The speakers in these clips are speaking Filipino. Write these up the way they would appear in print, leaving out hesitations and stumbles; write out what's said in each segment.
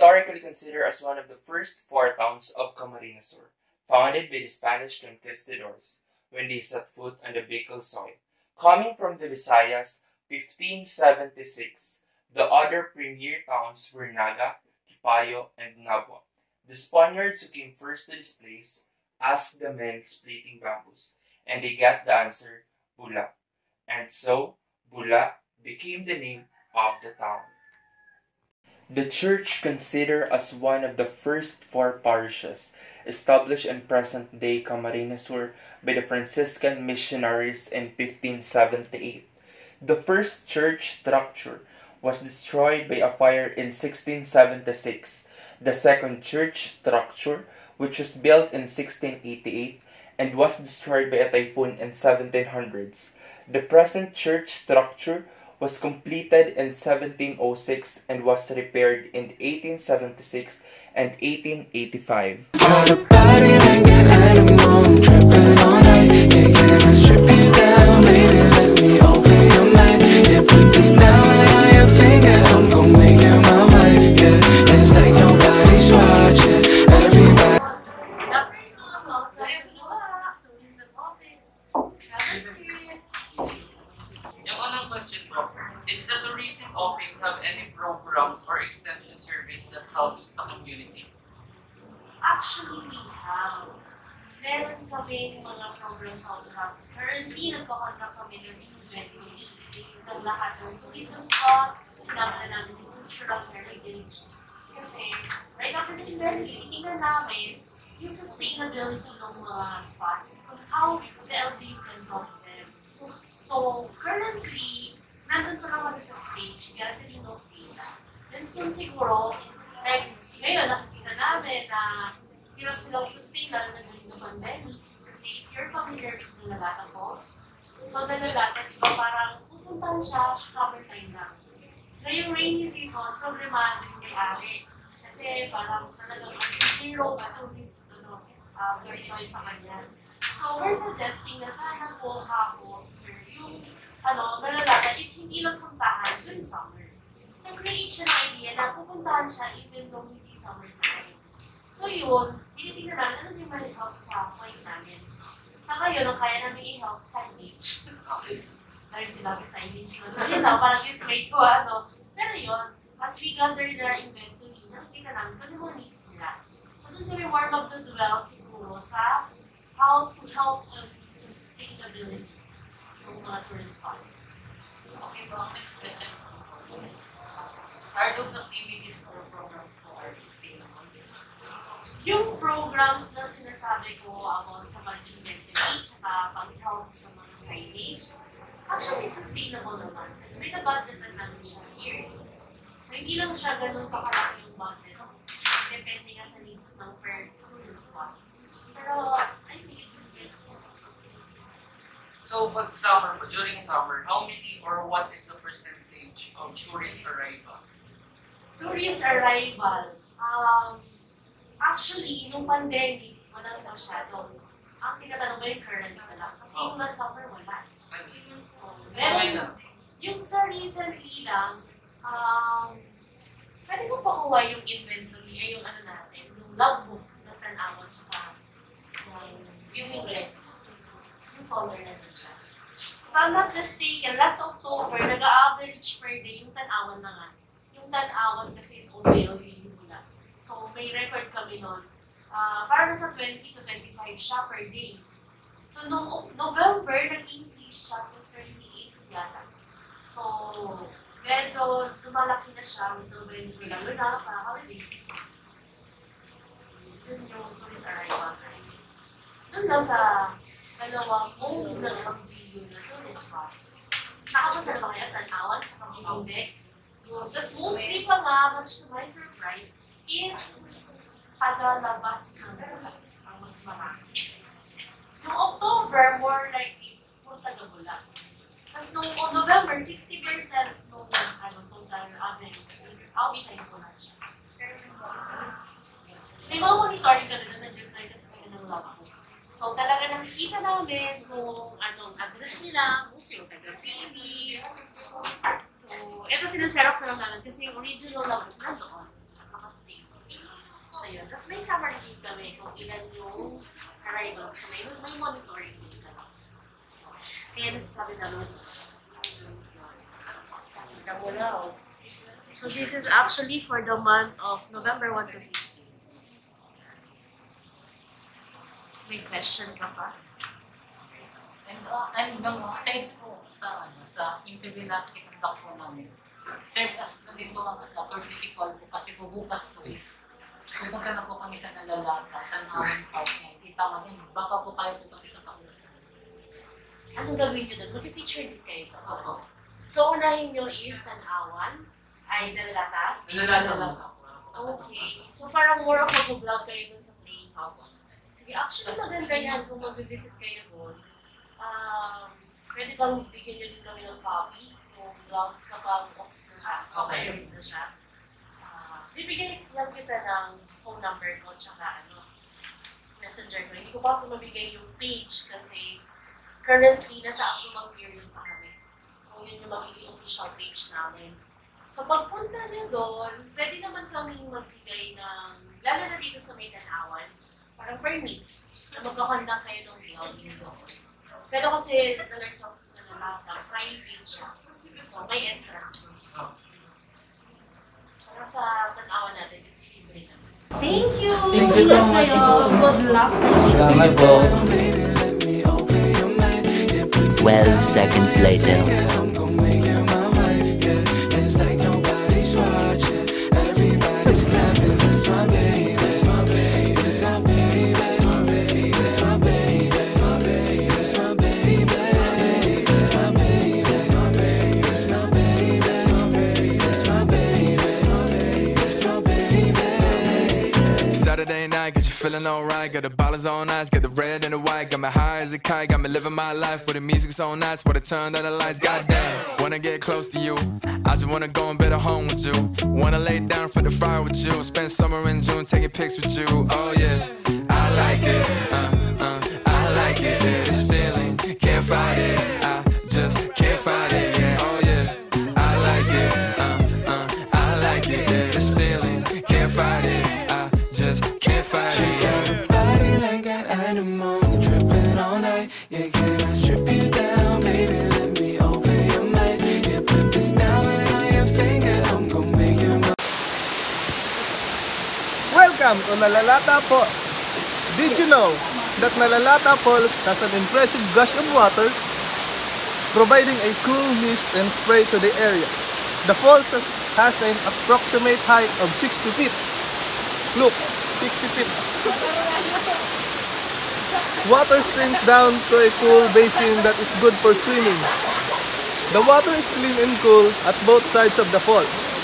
historically considered as one of the first four towns of Camarines Sur, founded by the Spanish conquistadors when they set foot on the Bicol soil. Coming from the Visayas, 1576, the other premier towns were Naga, Kipayo, and Ngabua. The Spaniards who came first to this place asked the men splitting bamboos, and they got the answer, Bula. And so, Bula became the name of the town. The church, considered as one of the first four parishes established in present-day Camarines Sur by the Franciscan missionaries in 1578. The first church structure was destroyed by a fire in 1676. The second church structure, which was built in 1688 and was destroyed by a typhoon in 1700s. The present church structure was completed in 1706 and was repaired in 1876 and 1885. Got a body like an animal, I'm tripping all night. Yeah, can I strip you down, baby, let me open your mind. Yeah, put this down on your finger, I'm gon' make you my wife. Yeah, it's like nobody's watching, everybody. Is the tourism office have any programs or extension service that helps the community? Actually, we have. Meron kami mga programs on campus. Currently, nagkakontak kami ng inventory ng lahat ng tourism spot. Sinama na namin yung cultural heritage. Kasi, right after the inventory, tingnan namin yung sustainability ng mga spots. How the LGU can help them. So, currently, nandun pa naman sa stage, gathering of things. And soon siguro, like, ngayon nakikita namin na hirap silang sustain lalo na during the pandemic. Kasi if you're familiar with the Lalata Falls, so the Lalata, diba parang pupuntahan siya sa summertime lang. Ngayong rainy season, problemado yung may-ari. Kasi parang talagang zero ba tourist visitors sa kanya. So we're suggesting na sana po hapon, sir, yung Lalata is hindi lang puntahan during summer. So create siya ng idea na pupuntahan siya even though hindi summer time. So yun, tinitingnan namin ano yung ma-help sa point namin. Sa ngayon, ang kaya namin i-help, signage. Dahil sinabi signage na siya. Yun lang, parang yung smate ko, Pero yun, as we gather the inventory, nakikita namin kung ano mga needs nila. So doon kami more magdudwell siguro sa how to help sustainability ng mga tourist spot. Okay, well, next question is, are those activities or programs for our sustainable? Yung programs na sinasabi ko about sa pag-inventory at pag-help sa mga signage, actually it's sustainable naman. Kasi may na-budget na namin siya yearly. So hindi lang siya ganun kakarami yung budget. Depende nga sa needs ng per tourist spot. Pero I think it's sustainable. So, during summer, how many or what is the percentage of tourist arrival? Tourist arrival, actually, nung pandemic, walang masyado. Ang tinatanong mo yung current na lang. Kasi yung last summer, wala. Meron, yung sa recently lang, pwede mo pakuha yung inventory, yung natin, yung logbook ng tanawan, tsaka yung winglet. Yung folder na din siya. If I'm not mistaken, last October, nag-average per day yung tanawan na nga. Yung tanawan kasi is only LGU mula. So, may record kami nun. Parang nasa 20 to 25 siya per day. So, noong November, nag-increase siya to 38 yata. So, medyo lumalaki na siya with the lalo na para holiday season. So, yun yung tourist arrival na rin. Doon na sa dalawang own ng LGU na tourist spot. Nakapunta na ba kayo? Tanawan, tsaka Bimingdek. Tapos mostly pa nga, much to my surprise, it's taga-labas ng ang mas marami. Yung October, more likely, puro taga-Bula. Tapos nung November, 60% nung total average is outside Bula siya. May mga monitoring kami na nag-reply kasi kami ng labo. So talaga nakikita namin kung anong address nila, kung sino taga-Philly. So, ito sinaserox na lang namin kasi yung original labo nandoon, nakastay. So yun. Tapos may summary din kami kung ilan yung arrival. So may monitoring din kami. So, kaya nasasabi namin, so this is actually for the month of November 1 to 15. May question ka pa? And aside po sa interview na kinonduct po namin, serve as na din po as a courtesy call po kasi po bukas to is pupunta na po kami sa Nalalata, Tanawang South End. Kita man yun, baka po kayo po kami sa Takulas. Anong gagawin nyo doon? Mag-feature din kayo doon. Opo. So unahin nyo is Tanawan, ay Nalalata. Nalalata po. Okay. So parang more of mag-vlog kayo dun sa place. Sige, actually maganda yan kung mag-visit kayo doon. Pwede bang bigyan nyo din kami ng copy kung vlog kapag ops na siya, okay na siya. Bibigyan lang kita ng phone number ko tsaka messenger ko. Hindi ko pa kasi mabigay yung page kasi currently nasa approval period pa kami. Kung yun yung magiging official page namin. So pagpunta nyo doon, pwede naman kaming magbigay ng, lalo na dito sa may Tanawan, parang permit na magkakonduct kayo ng vlogging doon. Pero kasi nag-exam na private siya. So may entrance doon. Para sa Tanawan natin, it's libre naman. Thank you! Thank you so much. Good luck sa Salamat po. 12 seconds later. Saturday night, got you feeling alright. Got the ballers on ice, got the red and the white. Got me high as a kite, got me living my life. With the music so nice, for the turn of the lights. Goddamn, wanna get close to you. I just wanna go and better home with you. Wanna lay down for the fire with you. Spend summer in June taking pics with you. Oh yeah, I like it. I like it. Yeah, this feeling, can't fight it. I just can't fight it. Yeah, oh yeah, I like it. I like it. Yeah, this feeling, can't fight it. Just can't fight it. She got a body like an animal, tripping all night. Yeah, can I strip you down, baby? Let me open your mind. Yeah, put this diamond on your finger. I'm gonna make you my. Welcome to Nalalata Falls. Did you know that Nalalata Falls has an impressive gush of water, providing a cool mist and spray to the area? The falls has an approximate height of 60 feet. Look, 60 feet. Water streams down to a cool basin that is good for swimming. The water is clean and cool at both sides of the falls.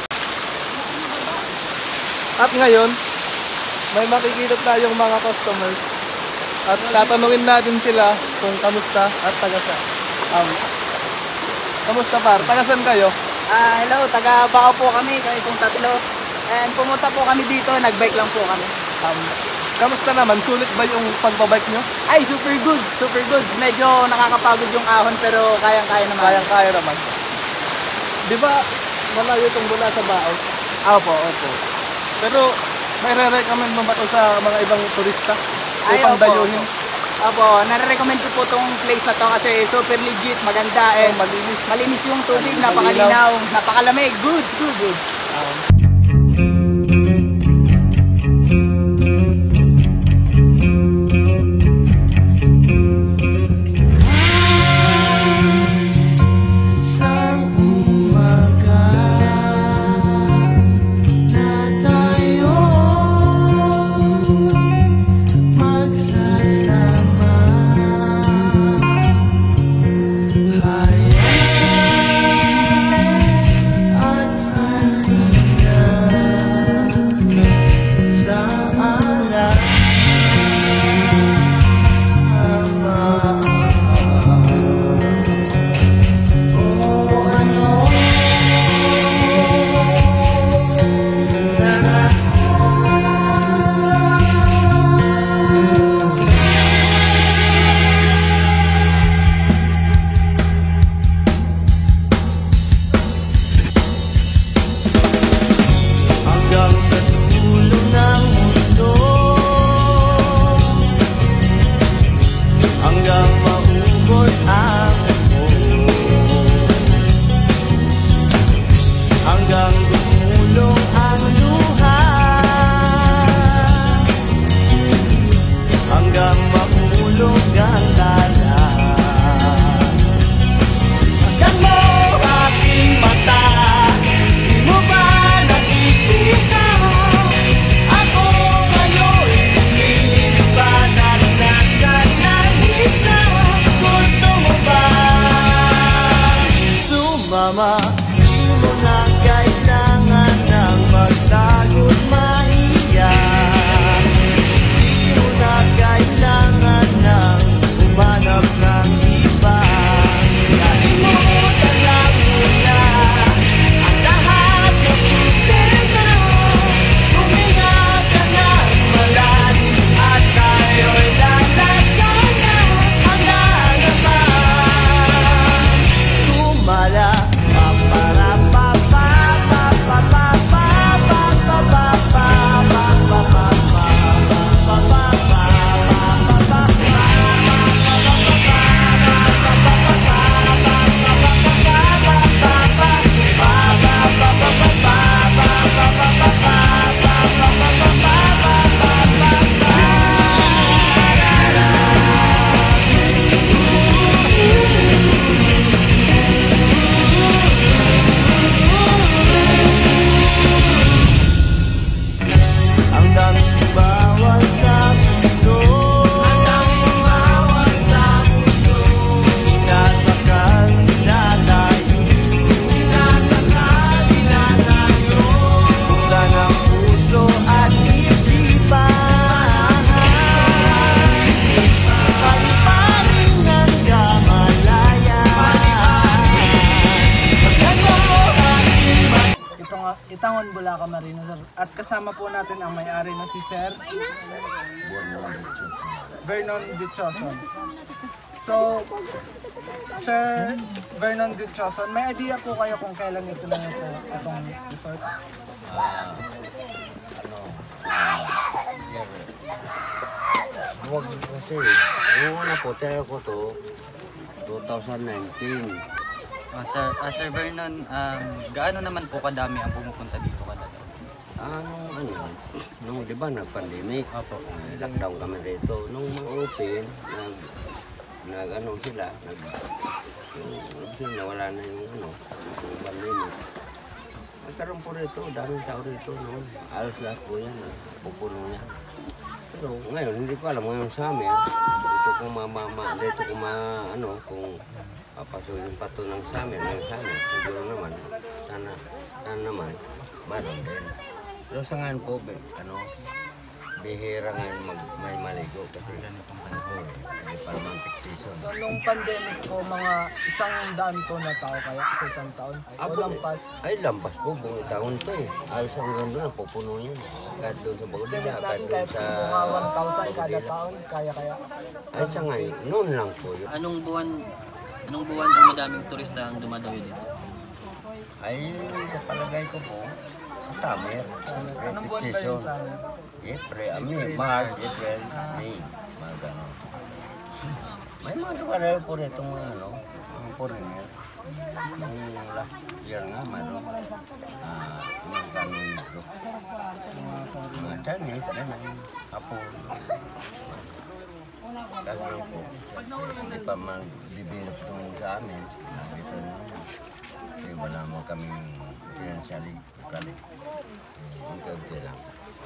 At ngayon, may makikita tayong mga customers at tatanungin natin sila kung kamusta at taga saan. Kamusta par? Taga saan kayo? Hello, taga Bacau po kami, kami pong tatlo. And pumunta po kami dito, nagbike lang po kami. Kamusta naman? Sulit ba yung pagbabike nyo? Ay, super good, super good. Medyo nakakapagod yung ahon pero kayang-kaya naman. Kayang-kaya naman. Di ba malayo itong mula sa Bacau? Opo, opo. Pero may re-recommend mo ba ito sa mga ibang turista? Ay, Upang opo, dayuhin? Opo, nare-recommend ko po itong place na to kasi super legit, maganda, and malinis. Malinis yung tubig, napakalinaw, napakalamig, good, good, good. Yeah. kasama. Di mo na kailangan ng magtago't maiyak. Di mo na kailangan ng umanap ng iba. Kalimutan lang muna ang lahat ng problema. Huminga ka ng malalim at tayo'y lalasan na hanggang naman. Tumala Itangon, Bulacan, Marino, sir. At kasama po natin ang may-ari na si Sir Vernon Dichoson. So, Sir Vernon Dichoson, may idea po kayo kung kailan ito na po itong resort? Huwag kasi, yung una po, tayo ko to, 2019. Sir Vernon, gaano naman po kadami ang pumupunta dito kada taon? Nung di ba nag-pandemic, lockdown kami dito. Nung ma-open, sila, nawala na yung pandemic. Nagkaroon po rito, daming tao rito, no? Alas lahat po yan, pupuno niya. Pero ngayon, hindi ko alam ngayon sa amin, dito kung kung papasukin pa ito ng sa amin, siguro naman, sana naman, meron din. Pero sa ngayon po, bihira ngayon may maligo kasi ganitong panahon, hindi pa naman peak season. So, nung pandemic po, mga 100 po na tao kaya sa isang taon? O lampas? Ay, lampas po, buong taon ito eh. Alas hanggang doon, pupuno yan. Kahit doon sa Bagudila, kahit doon sa... mga 1,000 kada taon, kaya? Ay, sa ngayon, noon lang po yun. Anong buwan ang madaming turista ang dumadayo dito? Ay, palagay ko po, summer. Anong buwan ba yung summer? March, April, May, mga gano'n. May mga dumadalo po rito mga foreigner. Nung last year nga, mayroon mga gano'n dito. Mga Chinese, gano'n, Hapon. Kasi po, hindi pa mag-develop itong sa amin. Dito na kasi wala mo kaming financially lokal. Unti-unti lang.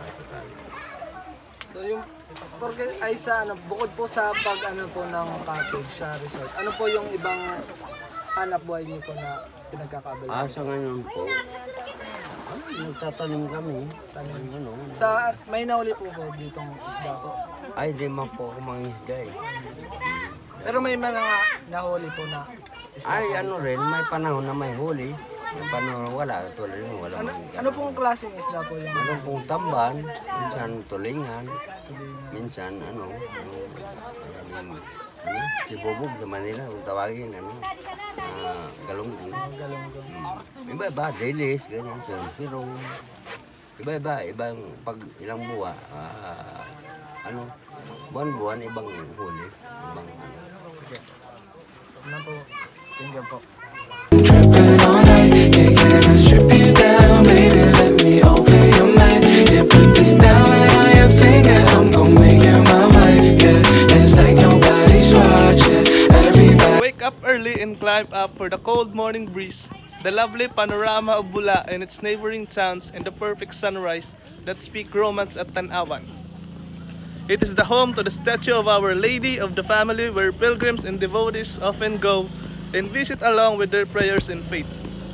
So yung bukod po sa po ng cottage sa resort, ano po yung ibang hanap buhay niyo po na pinagkakaabalahan? Sa ngayon po, nagtatanim kami. May nahuli po ditong isda po? Ay, di man po ako mga isda eh. Pero may mga nahuli po na isda? Ay, rin, may panahon na may huli. May panahon na wala, tulad mo, wala. Ano pong klaseng isda po yung? Ano pong tamban, minsan tulingan, minsan si Bobog sa Manila, kung tawagin, galunggong. Iba-iba, dailies, ganyan, sirong. Iba-iba, ibang pag ilang buwa, buwan-buwan, ibang huli, ibang Sige. Ano po, tingnan po. Tripping all night, yeah, can I strip you down? Baby, let me open your mind. Yeah, put this down on your finger. I'm gon' make you my wife, yeah. It's like nobody's watching. Everybody Wake up early and climb up for the cold morning breeze, the lovely panorama of Bula and its neighboring towns, and the perfect sunrise that speak romance at Tanawan. It is the home to the statue of Our Lady of the Family, where pilgrims and devotees often go and visit along with their prayers and faith.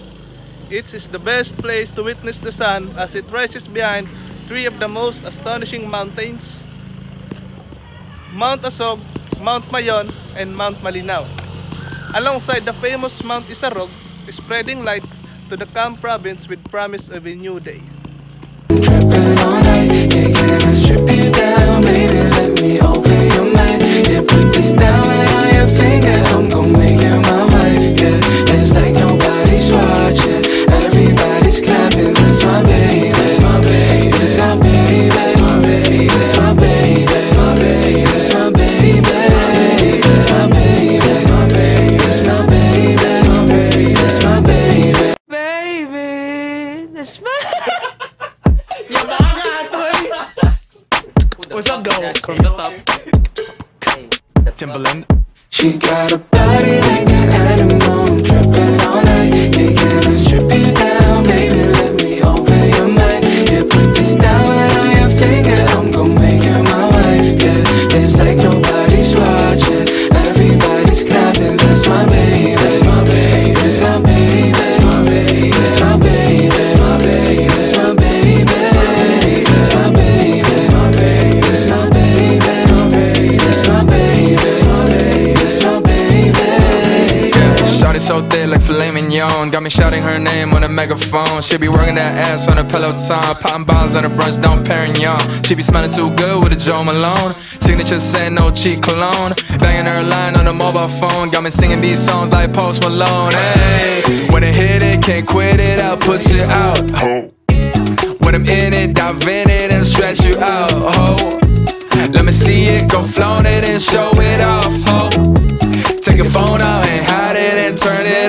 It is the best place to witness the sun as it rises behind three of the most astonishing mountains: Mount Asog, Mount Mayon, and Mount Malinaw, alongside the famous Mount Isarog, spreading light to the Cam province with promise of a new day. Tripping all night, yeah, can I strip you down, baby, let me open your mind. Yeah, put this down right on your finger, I'm gon' make you my wife, yeah. It's like nobody's watching, everybody's clapping. That's my baby, that's my baby, that's my baby, that's my baby, that's my baby, that's my baby, that's my baby, that's my baby, that's my baby, that's my baby, that's my baby, that's my baby, baby, that's my. What's up, though? From the top. Timberland. She got a body like an animal. I'm tripping all night. Yeah, can I strip you down, baby? Let me open your mind. Yeah, put this down right on your finger. I'm gon' make you my wife. Yeah, it's like nobody's watching, everybody's clapping. That's my baby, that's my baby, that's my baby, that's my baby, that's my baby, that's my baby, that's my baby, that's my baby, that's my baby, that's my baby, that's my baby, that's my baby, that's my baby, that's my baby. Shawty so thick like filet mignon, got me shouting her name on a megaphone. She be working that ass on a Peloton, popping bottles on a brunch down Perignon. She be smelling too good with a Joe Malone, signature scent, no cheap cologne. Banging her line on a mobile phone, got me singing these songs like Post Malone. Hey, when I hit it, can't quit it, I'll put you out. When I'm in it, dive in it and stretch you out. Ho, let me see it, go flaunt it and show it off. Ho, take your phone out and hide it and turn it